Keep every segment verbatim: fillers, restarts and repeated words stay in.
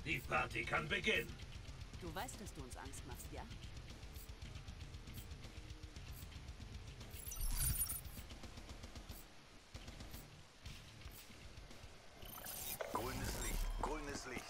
Die Party kann beginnen. Du weißt, dass du uns Angst machst, ja? Grünes Licht, grünes Licht.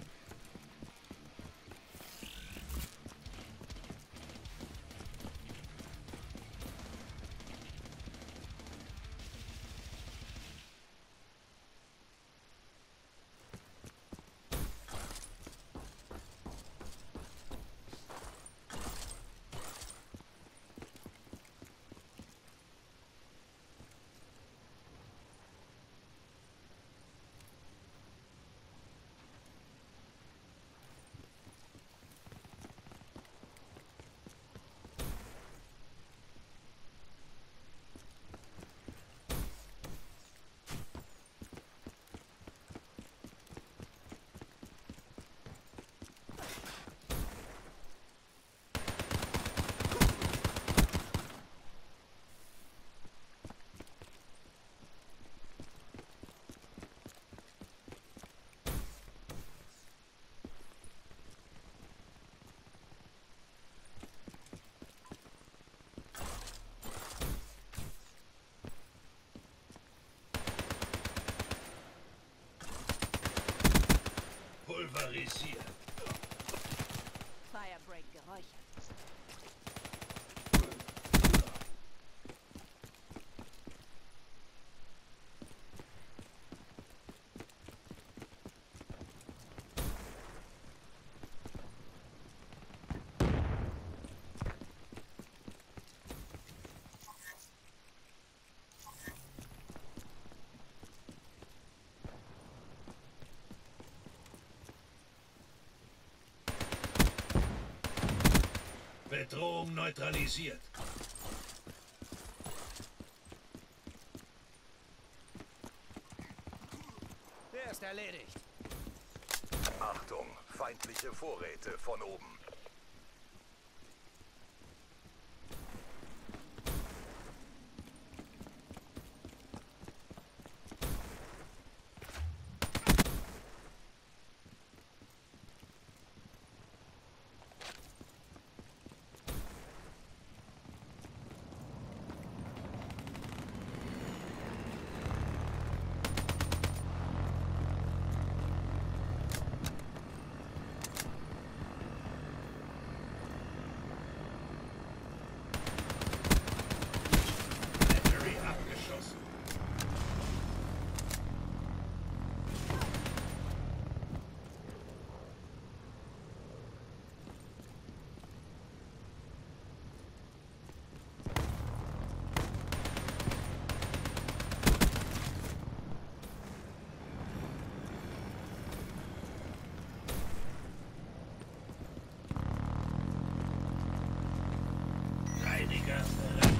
Pulverisiert. Firebreak geräuchert. Bedrohung neutralisiert. Der ist erledigt. Achtung, feindliche Vorräte von oben. Battery abgeschossen. Reiniger verrenkt.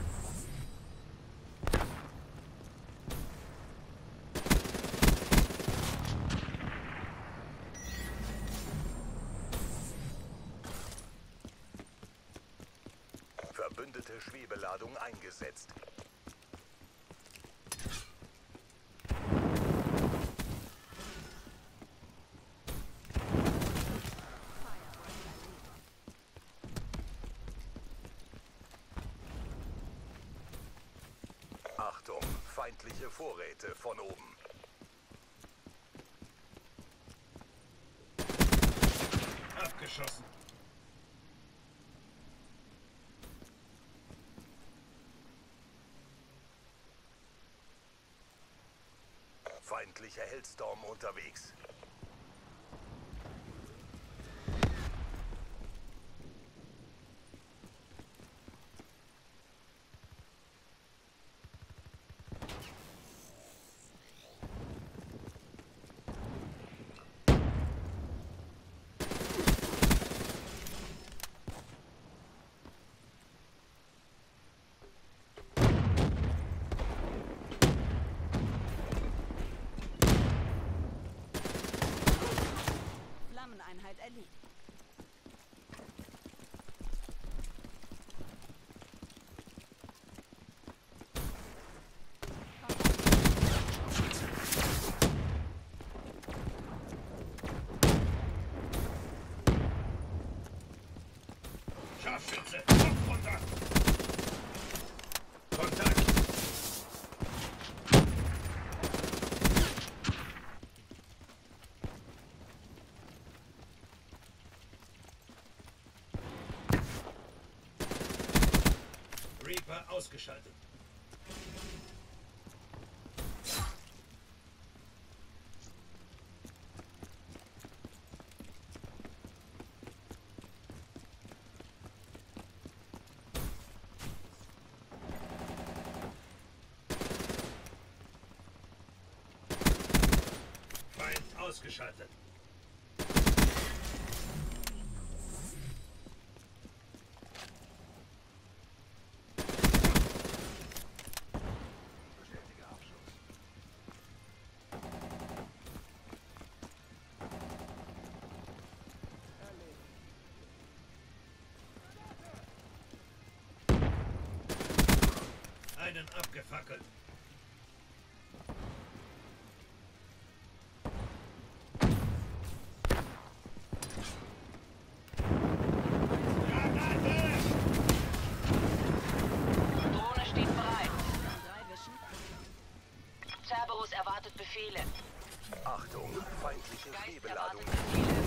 Verbündete Schwebeladung eingesetzt. Achtung, feindliche Vorräte von oben. Abgeschossen. Feindlicher Hellstorm unterwegs. Flammeneinheit erledigt. Scharfschütze! Kopf runter! Kontakt! Reaper ausgeschaltet. Feind ausgeschaltet. Einen abgefackelt. Drohne steht bereit. Drei wischen. Cerberus erwartet Befehle. Achtung, feindliche Geist Schwebeladung. erwartet Befehle.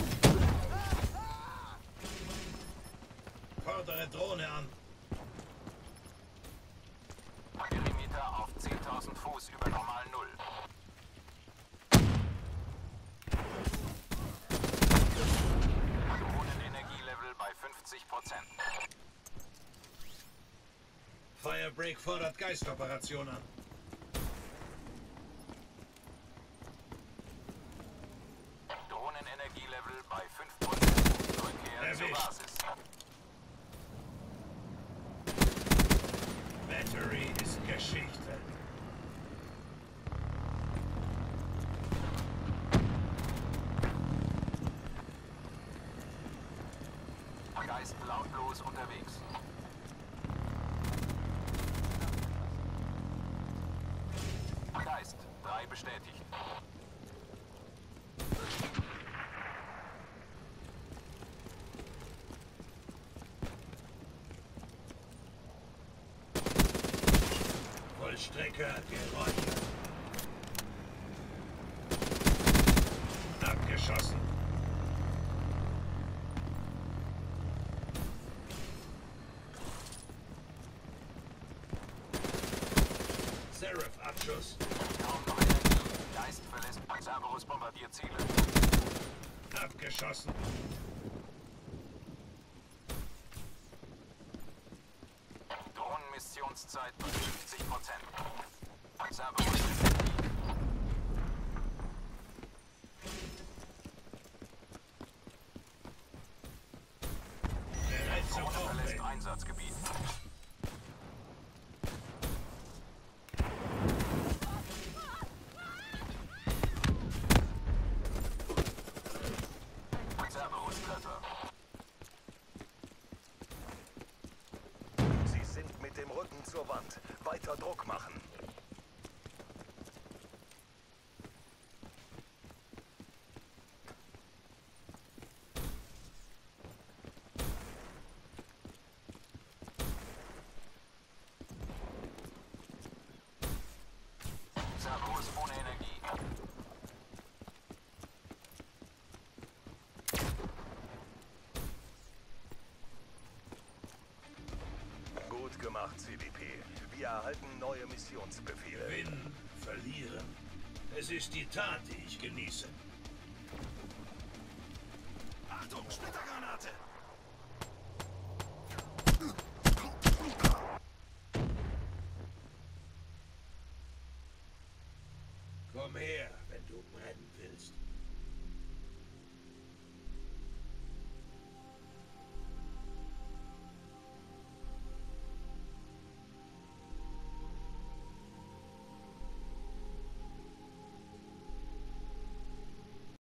Fordere Drohne an. Perimeter auf zehntausend Fuß über normal Null. Drohnenenergielevel bei fünfzig Prozent. Firebreak fordert Geistoperation an. Drohnenenergielevel bei fünf Prozent. Rückkehr zur Erwischt. Basis. Battery ist Geschichte. Geist lautlos unterwegs. Geist drei bestätigt. Vollstrecker geräuchert. Abgeschossen. Seraph-Abschuss. Kaum noch Energie. Geist verlässt. Cerberus bombardiert Ziele. Abgeschossen. Drohnenmissionszeit bei fünfzig Prozent. Cerberus effektiv. Bereit zum Drohne verlässt Aufbrechen. Einsatzgebiet. Cerberus Treffer. Sie sind mit dem Rücken zur Wand. Weiter Druck machen. Cerberus ohne Energie. Gut gemacht, C D P. Wir erhalten neue Missionsbefehle. Gewinnen, verlieren. Es ist die Tat, die ich genieße. Achtung, Splittergranate!